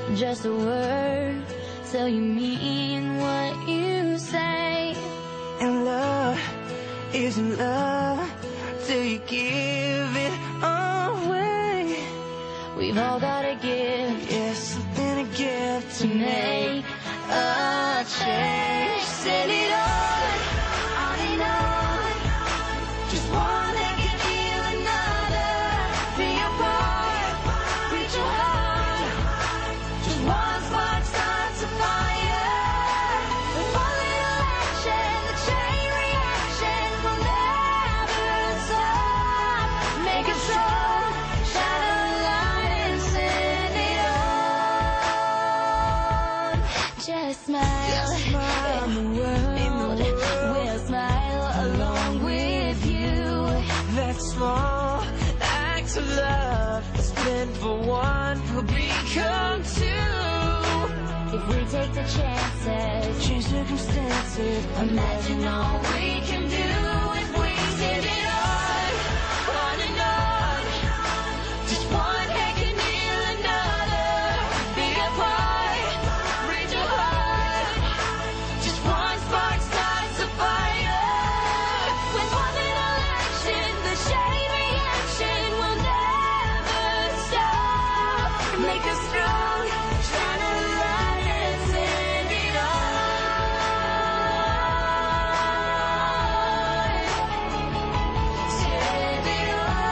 just a word, so you mean what you say. And love isn't love till you give it away. We've all got a gift, Yes, something to give to make a change. Set it on and on. Just one that can heal another. Be a part, reach your heart. Just one spark starts a fire. With one little action, the chain reaction will never stop. Make it strong, shine a light and send it on. Just smile, smile, and the world will smile along with you. that small act of love is meant for one will become two. If we take the chances, Change circumstances, imagine all we can do if we give it on and on. Just one hand can heal another. Be a part, reach a heart. Just one spark starts a fire. With one little action, the chain reaction will never stop. Make us strong, shine a light and send it on. Send it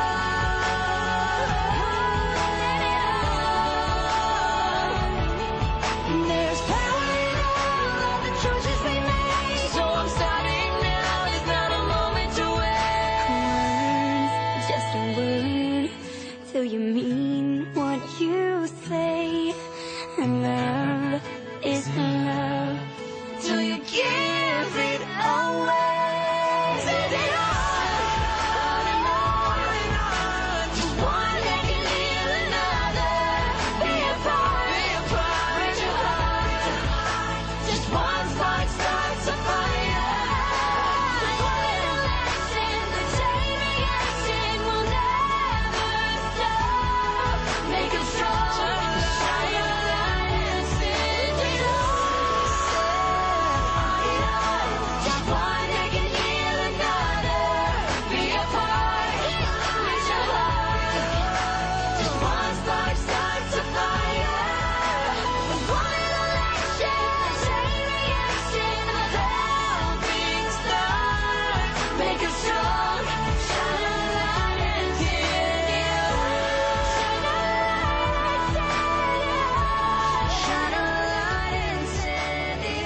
on. There's power in all of the choices we make. So I'm starting now, there's not a moment to wait. Just a word, till you mean what you say. And love is love, till you give it away. Send it on and on. Just one that can heal another. Be a part, reach your heart. Just one spark starts a fire. With one little action, the chain reaction will never stop. Make us strong, shine your light and send it on. Just one that can heal another. Be a part, reach your heart. Just one spark starts a fire. With one little action, the chain reaction of helping start. Make us strong, shine a light and send it on. Shine a light and send it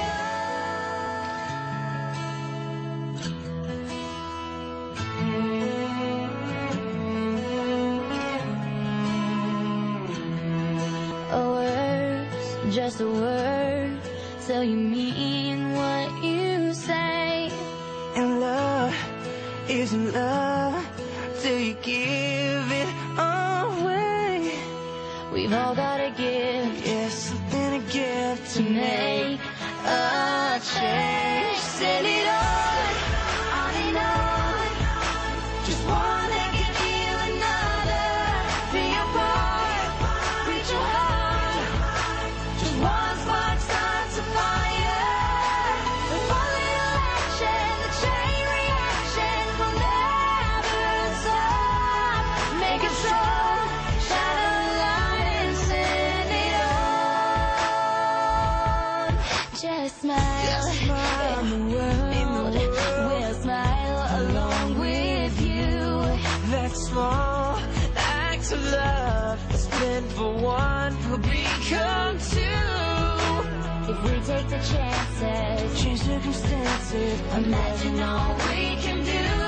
on. A word's just a word, so you mean what you say. and love isn't love till you give it away. We've all got a gift, Yes, something to give to make a change. Send it on and on. Just one that can heal another. Be a part, reach your heart. Just one spark starts a fire. With one little action, the chain reaction will never stop. Make it strong, shine a light and send it on. Just smile, smile, and the world will smile along with you. that small act of love is meant for one will become two. If we take the chances, Change circumstances, imagine all we can do